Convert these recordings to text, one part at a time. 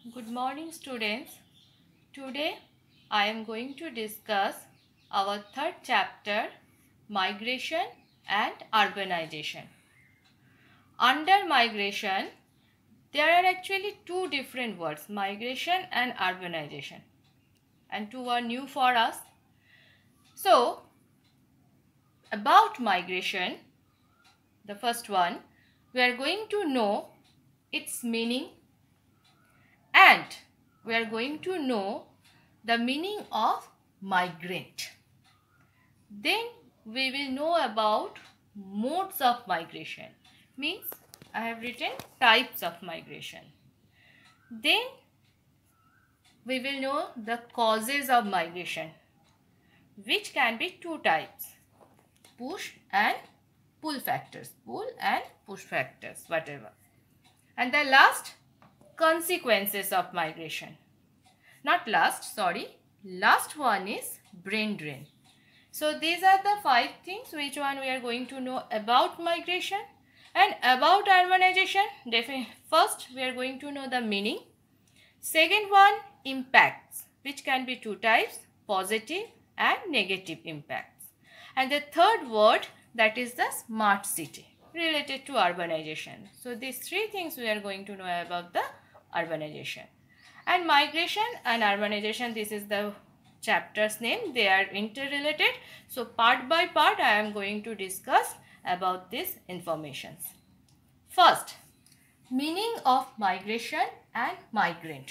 Good morning, students. Today I am going to discuss our third chapter, migration and urbanization. Under migration, there are actually two different words, migration and urbanization, and two are new for us. So, about migration, the first one, we are going to know its meaning, and we are going to know the meaning of migrant. Then we will know about modes of migration, means I have written types of migration. Then we will know the causes of migration, which can be two types, push and pull factors, pull and push factors, whatever. And the last, consequences of migration. Not last, sorry, last one is brain drain. So these are the 5 things which one we are going to know about migration and about urbanization. First, we are going to know the meaning. Second one, impacts, which can be two types, positive and negative impacts. And the third word, that is the smart city, related to urbanization. So these 3 things we are going to know about the urbanization. And migration and urbanization, this is the chapter's name, they are interrelated. So part by part I am going to discuss about these informations. First, meaning of migration and migrant.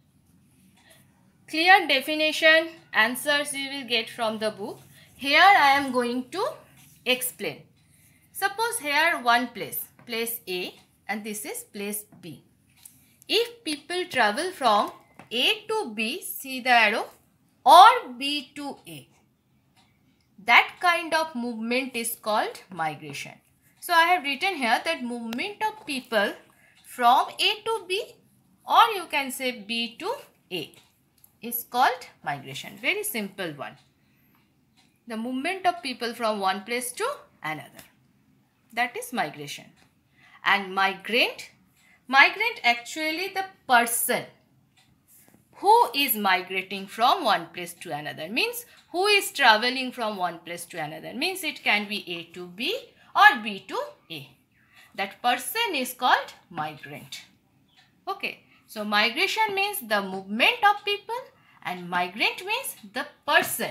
Clear definition, answers you will get from the book. Here I am going to explain. Suppose here one place, place A, and this is place B. If people travel from A to B, see the arrow, or B to A, that kind of movement is called migration. So I have written here that movement of people from A to B, or you can say B to A, is called migration. Very simple one. The movement of people from one place to another, that is migration. And migrant actually the person who is migrating from one place to another, means who is traveling from one place to another, means it can be A to B or B to A. That person is called migrant. Okay, so migration means the movement of people and migrant means the person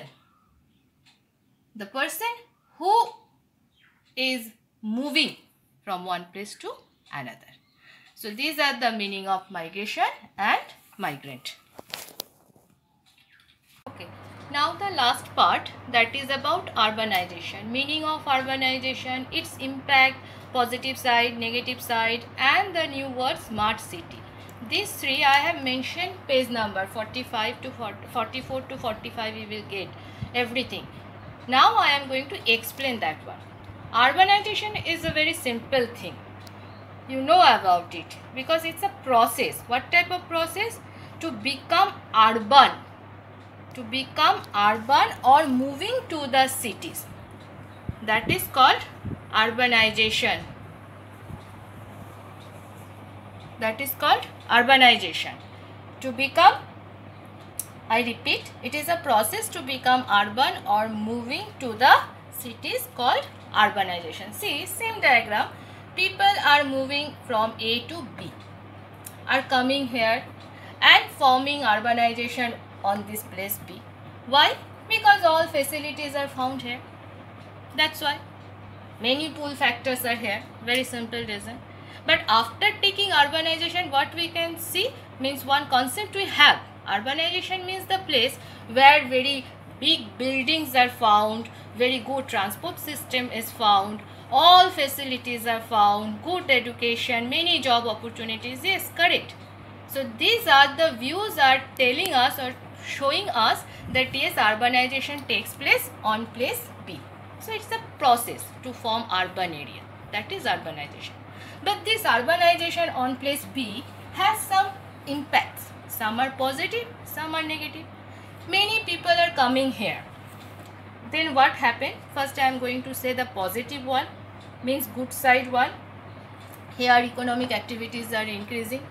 who is moving from one place to another. So these are the meaning of migration and migrant. Okay, now the last part, that is about urbanization. Meaning of urbanization, its impact, positive side, negative side, and the new word smart city. These 3 I have mentioned page number 44 to 45 you will get everything. Now I am going to explain that one. Urbanization is a very simple thing. You know about it because it's a process. What type of process? To become urban. To become urban or moving to the cities. That is called urbanization. That is called urbanization. To become, I repeat, it is a process to become urban or moving to the cities called urbanization. See, same diagram. People are moving from A to B, are coming here and forming urbanization on this place B. Why? Because all facilities are found here. That's why. Many pull factors are here. Very simple reason. But after taking urbanization, what we can see means one concept we have. Urbanization means the place where very big buildings are found, very good transport system is found, all facilities are found, good education, many job opportunities. Yes, correct. So these are the views are telling us or showing us that yes, urbanization takes place on place B. So it's a process to form urban area. That is urbanization. But this urbanization on place B has some impacts. Some are positive, some are negative. Many people are coming here. Then what happened? First I am going to say the positive one, means good side one. Here economic activities are increasing.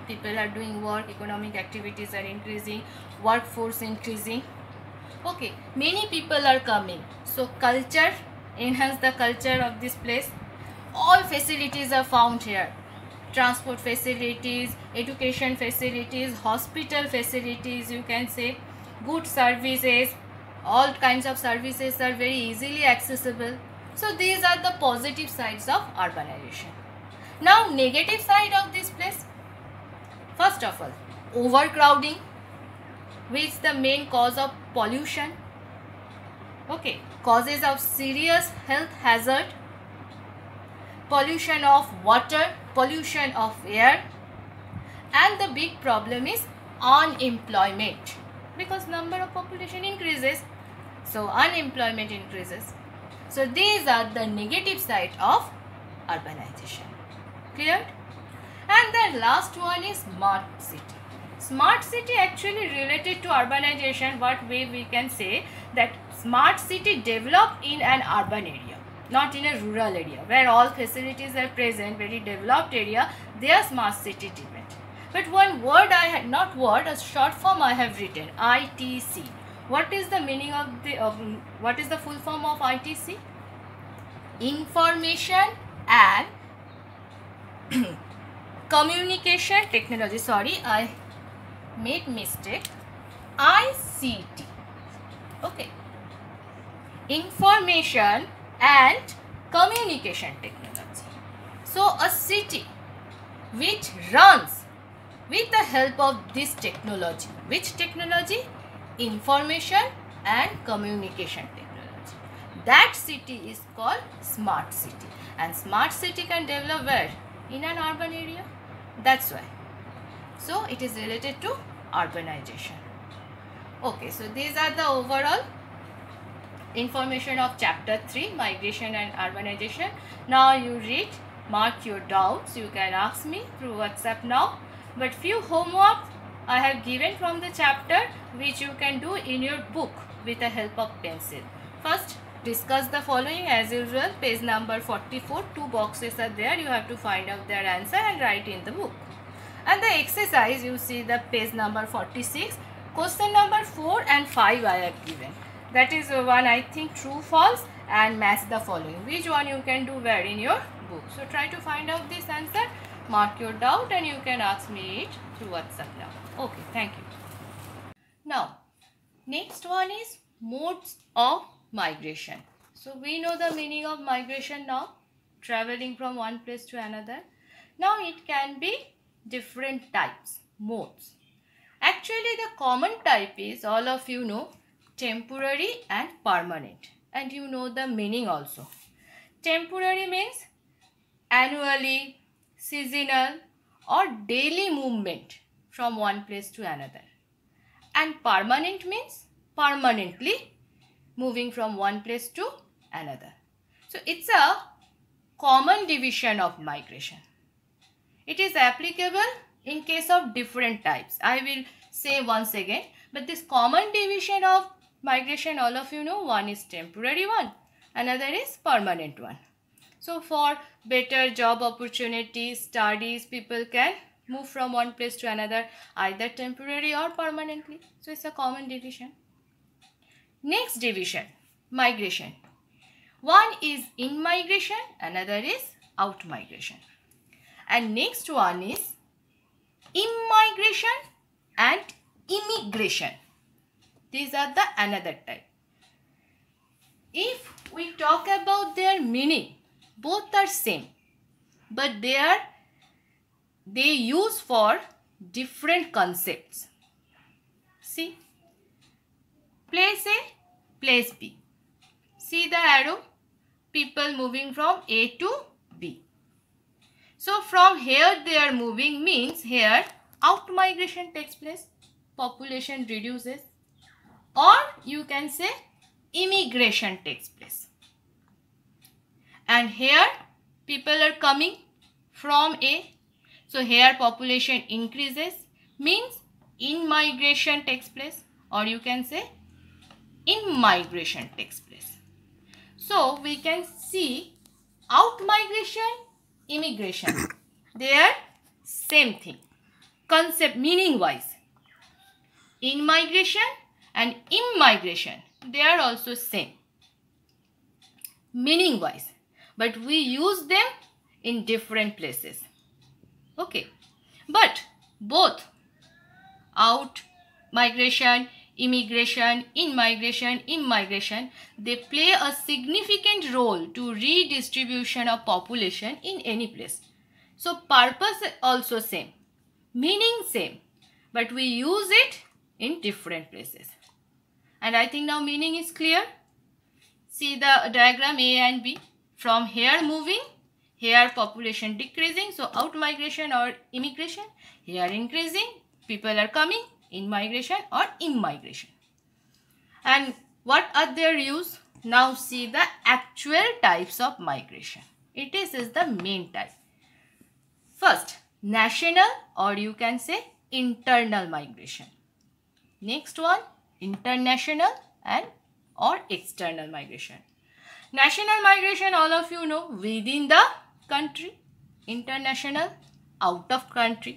People are doing work, economic activities are increasing, workforce increasing. Okay, many people are coming. So culture, enhance the culture of this place. All facilities are found here. Transport facilities, education facilities, hospital facilities, you can say, good services, all kinds of services are very easily accessible. So these are the positive sides of urbanization. Now negative side of this place, first of all, overcrowding, which is the main cause of pollution. Okay, causes of serious health hazard, pollution of water, pollution of air, and the big problem is unemployment, because number of population increases, so unemployment increases. So these are the negative side of urbanization. Clear? And the last one is smart city. Smart city actually related to urbanization. What way we can say that smart city developed in an urban area, not in a rural area where all facilities are present, very developed area, they are smart city depend. But one word I had, not word, a short form I have written, ITC. What is the meaning of the, what is the full form of ITC? Information and communication technology. Sorry, I made mistake. ICT. Okay. Information and communication technology. So a city which runs with the help of this technology. Which technology? Information and communication technology. That city is called smart city. And smart city can develop where? In an urban area. That's why. So it is related to urbanization. Okay, so these are the overall information of chapter 3, migration and urbanization. Now you read, mark your doubts. You can ask me through WhatsApp now. But few homework I have given from the chapter which you can do in your book with the help of pencil. First, discuss the following as usual. Page number 44, 2 boxes are there. You have to find out their answer and write in the book. And the exercise, you see the page number 46. Question number 4 and 5 I have given. That is one, I think, true, false, and match the following. Which one you can do where in your book? So try to find out this answer. Mark your doubt and you can ask me it through WhatsApp now. Okay, thank you. Now, next one is modes of migration. So we know the meaning of migration now. Traveling from one place to another. Now it can be different types, modes. Actually the common type is, all of you know, temporary and permanent, and you know the meaning also. Temporary means annually, seasonal or daily movement from one place to another, and permanent means permanently moving from one place to another. So it's a common division of migration. It is applicable in case of different types. I will say once again, but this common division of migration, all of you know, one is temporary one, another is permanent one. So for better job opportunities, studies, people can move from one place to another either temporary or permanently. So it's a common division. Next division, migration. One is in migration, another is out migration. And next one is immigration and immigration. These are the another type. If we talk about their meaning, both are same, but they use for different concepts. See, place A, place B. See the arrow, people moving from A to B. So from here they are moving means here out migration takes place, population reduces, or you can say immigration takes place. And here people are coming from A, so here population increases means in migration takes place, or you can say immigration takes place. So we can see out migration, immigration, they are same thing. concept meaning wise. In migration and immigration, they are also same meaning wise, but we use them in different places. Okay, but both out migration, immigration, in migration, they play a significant role to redistribution of population in any place. So purpose also same, meaning same, but we use it in different places. And I think now meaning is clear. See the diagram A and B. From here moving, here population decreasing, so out migration or immigration. Here increasing, people are coming, in migration or immigration. And what are their use? Now see the actual types of migration. It is the main type. First, national, or you can say internal migration. Next one, international and or external migration. National migration, all of you know, within the country. International, out of country.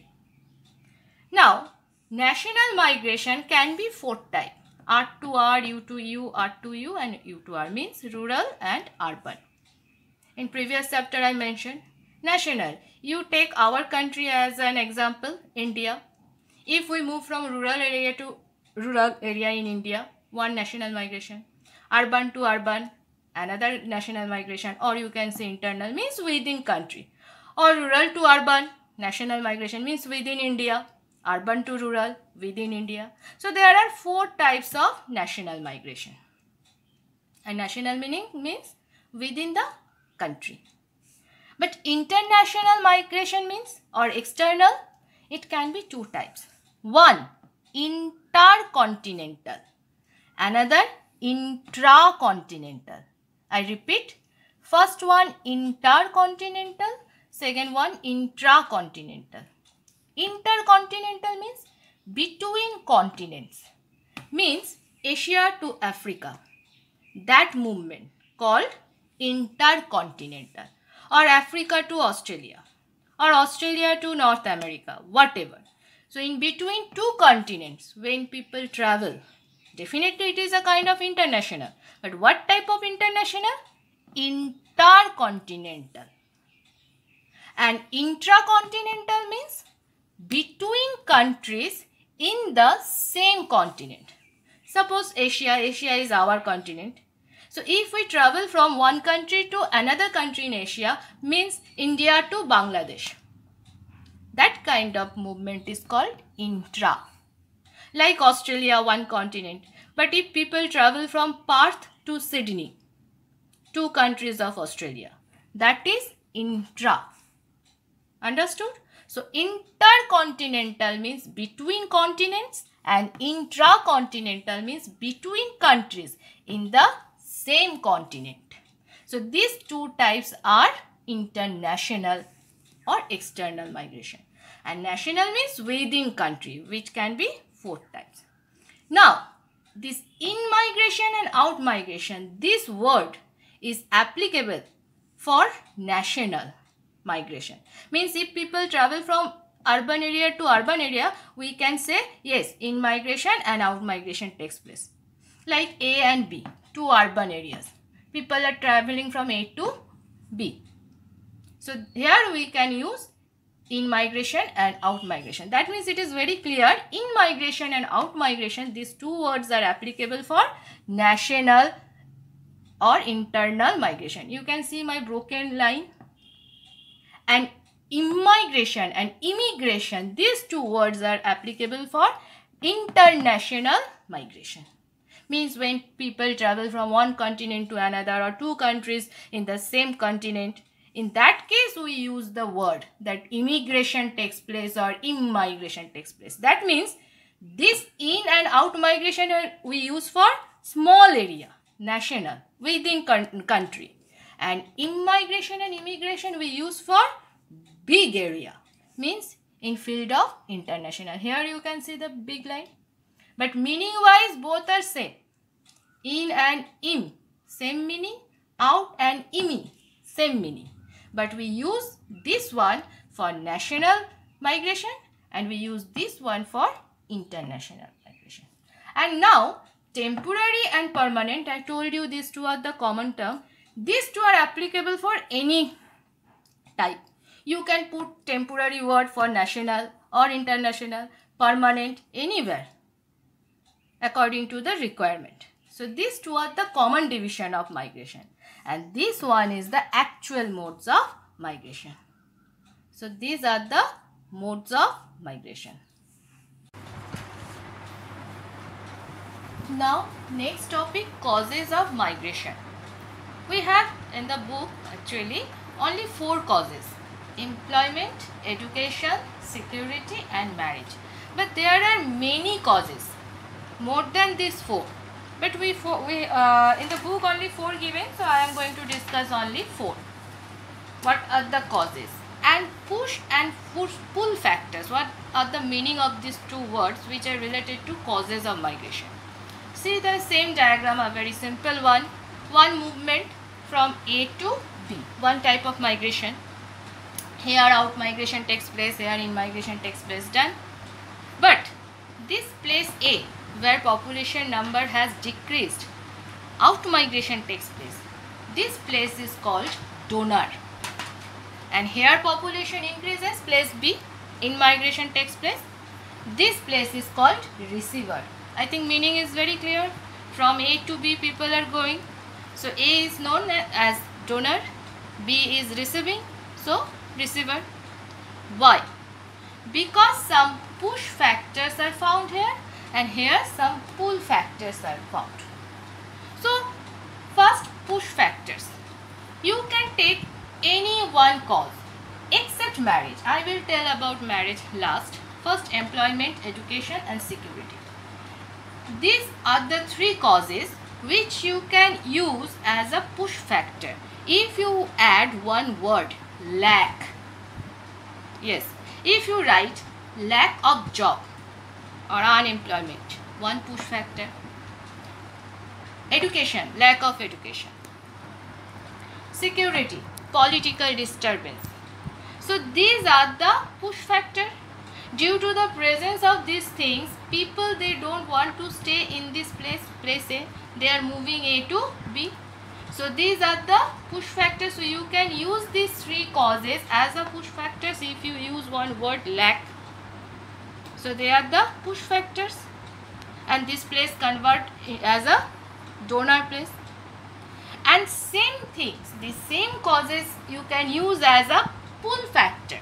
Now, national migration can be four types. R to R, U to U, R to U and U to R, means rural and urban. In previous chapter I mentioned national. You take our country as an example, India. If we move from rural area to rural area in India, one national migration. Urban to urban, another national migration, or you can say internal, means within country. Or rural to urban, national migration means within India. Urban to rural, within India. So there are four types of national migration. And national meaning means within the country. But international migration means, or external, it can be two types. One, intercontinental. Another, intracontinental. I repeat, first one intercontinental, second one intracontinental. Intercontinental means between continents, means Asia to Africa. That movement called intercontinental, or Africa to Australia, or Australia to North America, whatever. So in between two continents, when people travel, definitely it is a kind of international. But what type of international? Intercontinental. And intracontinental means between countries in the same continent. Suppose Asia is our continent. So if we travel from one country to another country in Asia, means India to Bangladesh. That kind of movement is called intra. Like Australia, one continent. But if people travel from Perth to Sydney, two countries of Australia, that is intra. Understood? So intercontinental means between continents and intracontinental means between countries in the same continent. So these two types are international or external migration. And national means within country, which can be four types. Now, this in-migration and out-migration, this word is applicable for national migration. Means if people travel from urban area to urban area, we can say yes, in-migration and out-migration takes place. Like A and B, two urban areas. People are traveling from A to B. So here we can use in-migration and out-migration. That means it is very clear, in-migration and out-migration, these two words are applicable for national or internal migration. You can see my broken line. And immigration and immigration, these two words are applicable for international migration. Means when people travel from one continent to another or two countries in the same continent, in that case we use the word that immigration takes place or immigration takes place. That means this in and out migration we use for small area, national, within country. And immigration and immigration we use for big area, means in field of international. Here you can see the big line. But meaning wise both are same. In and im, same meaning. Out and imi, same meaning. But we use this one for national migration and we use this one for international migration. And now temporary and permanent, I told you these two are the common term. These two are applicable for any type. You can put temporary word for national or international, permanent, anywhere according to the requirement. So these two are the common division of migration, and this one is the actual modes of migration. So these are the modes of migration. Now next topic, causes of migration. We have in the book actually only 4 causes: employment, education, security and marriage. But there are many causes, more than these 4. But in the book only 4 given, so I am going to discuss only 4. What are the causes? And push and pull factors. What are the meaning of these 2 words which are related to causes of migration? See the same diagram, a very simple one. One movement from A to B, one type of migration. Here out migration takes place, here in migration takes place, done. But this place A, where population number has decreased, out migration takes place. This place is called donor. And here population increases, place B, in migration takes place. This place is called receiver. I think meaning is very clear. From A to B people are going. So A is known as donor, B is receiving, so receiver. Why? Because some push factors are found here, and here some pull factors are found. So first, push factors. You can take any one cause except marriage. I will tell about marriage last. First, employment, education and security. These are the 3 causes which you can use as a push factor. If you add one word, lack. Yes, if you write lack of job or unemployment, one push factor. Education, lack of education. Security, political disturbance. So these are the push factor. Due to the presence of these things, people, they don't want to stay in this place A. They are moving A to B. So these are the push factors. So you can use these 3 causes as a push factors if you use one word, lack. So they are the push factors, and this place convert as a donor place. And same things, the same causes you can use as a pull factor.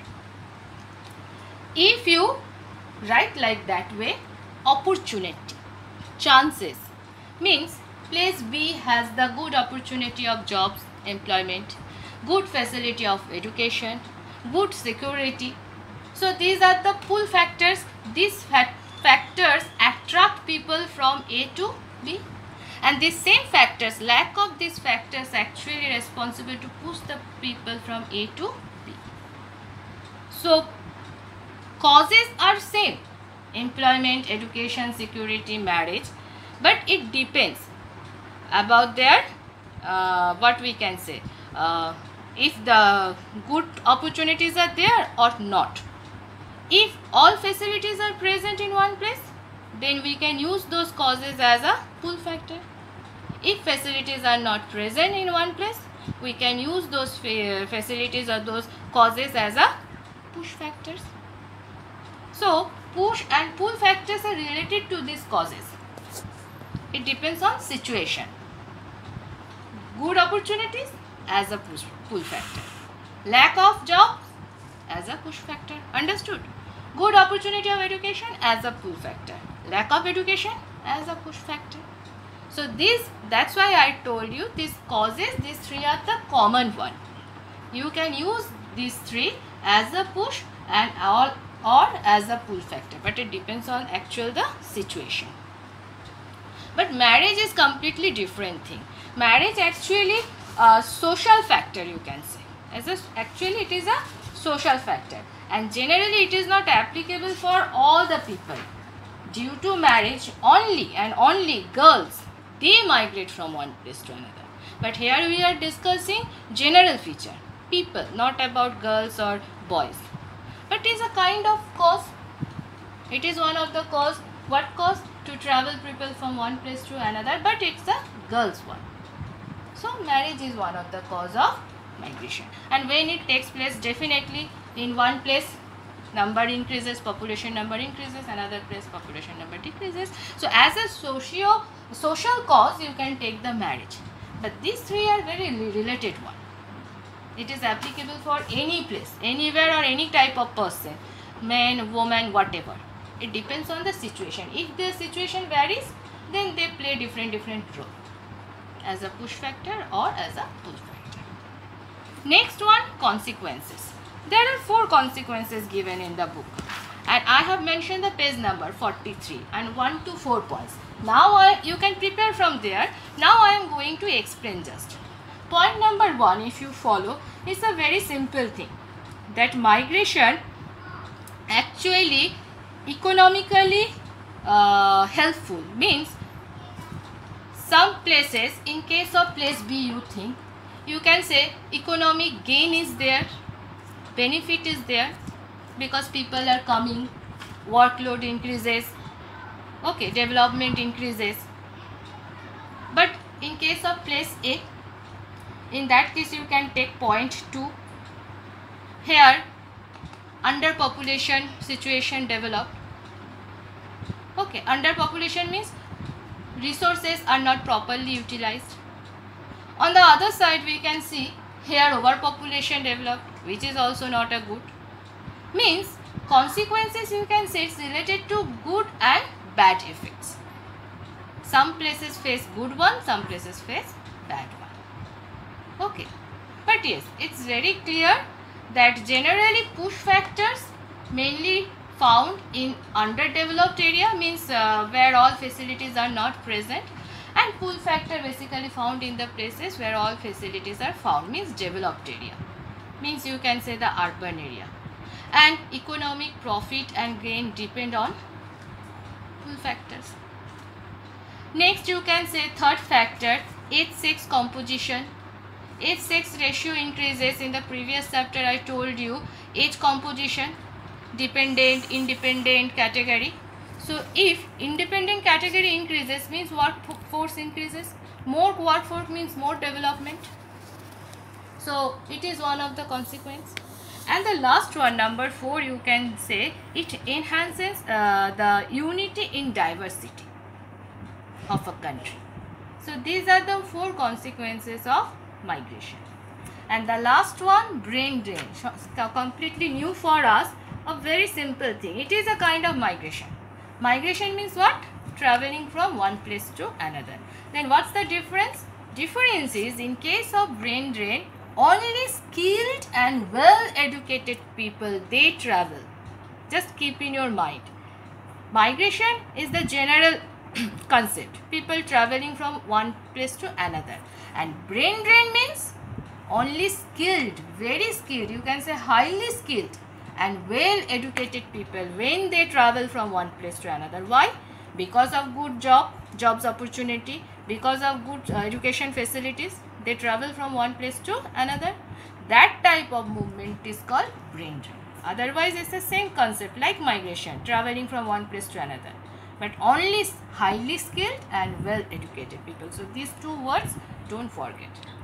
If you write like that way, opportunity, chances, means place B has the good opportunity of jobs, employment, good facility of education, good security. So these are the pull factors. These factors attract people from A to B, and these same factors, lack of these factors, actually responsible to push the people from A to B. So causes are same: employment, education, security, marriage, but it depends about their what we can say, if the good opportunities are there or not. If all facilities are present in one place, then we can use those causes as a pull factor. If facilities are not present in one place, we can use those facilities or those causes as a push factors. So push and pull factors are related to these causes. It depends on situation. Good opportunities as a pull factor. Lack of jobs as a push factor. Understood? Good opportunity of education as a pull factor. Lack of education as a push factor. So that's why I told you these causes, these 3 are the common one. You can use these 3 as a push and all or as a pull factor, but it depends on actual the situation. But marriage is completely different thing. Marriage actually a social factor, you can say. Actually it is a social factor, and generally it is not applicable for all the people. Due to marriage, only and only girls, they migrate from one place to another. But here we are discussing general feature, people, not about girls or boys. But it is a kind of cause. It is one of the cause. What cause? To travel people from one place to another, but it's a girl's one. So marriage is one of the cause of migration. And when it takes place, definitely in one place number increases, population number increases, another place population number decreases. So as a social cause, you can take the marriage. But these three are very related one. It is applicable for any place, anywhere or any type of person, man, woman, whatever. It depends on the situation. If the situation varies, then they play different role, as a push factor or as a pull factor. Next one, consequences. There are 4 consequences given in the book, and I have mentioned the page number 43 and 1 to 4 points. Now you can prepare from there. Now I am going to explain just. Point number 1, if you follow, is a very simple thing, that migration actually economically helpful. Means some places, in case of place B, you think, you can say economic gain is there, benefit is there, because people are coming, workload increases, okay, development increases. But in case of place A, in that case you can take point 2. Here underpopulation situation developed. Okay, underpopulation means resources are not properly utilized. On the other side, we can see here overpopulation developed, which is also not a good. Means consequences, you can say, it's related to good and bad effects. Some places face good one, some places face bad one. Okay, but yes, it's very clear that generally push factors mainly found in underdeveloped area, means where all facilities are not present, and pull factor basically found in the places where all facilities are found, means developed area, means you can say the urban area. And economic profit and gain depend on pull factors. Next, you can say third factor, age-sex composition. Age-sex ratio increases. In the previous chapter I told you age composition, dependent, independent category. So if independent category increases, means workforce increases. More workforce means more development. So it is one of the consequence. And the last one, number 4, you can say it enhances the unity in diversity of a country. So these are the 4 consequences of migration. And the last one, brain drain, completely new for us, a very simple thing. It is a kind of migration. Migration means what? Traveling from one place to another. Then what's the difference? Difference is, in case of brain drain, only skilled and well educated people, they travel. Just keep in your mind. Migration is the general concept, people traveling from one place to another. And brain drain means only skilled, very skilled, you can say highly skilled and well educated people when they travel from one place to another. Why? Because of good jobs opportunity, because of good education facilities, they travel from one place to another. That type of movement is called brain drain. Otherwise, it's the same concept like migration, traveling from one place to another, but only highly skilled and well educated people. So these 2 words, don't forget.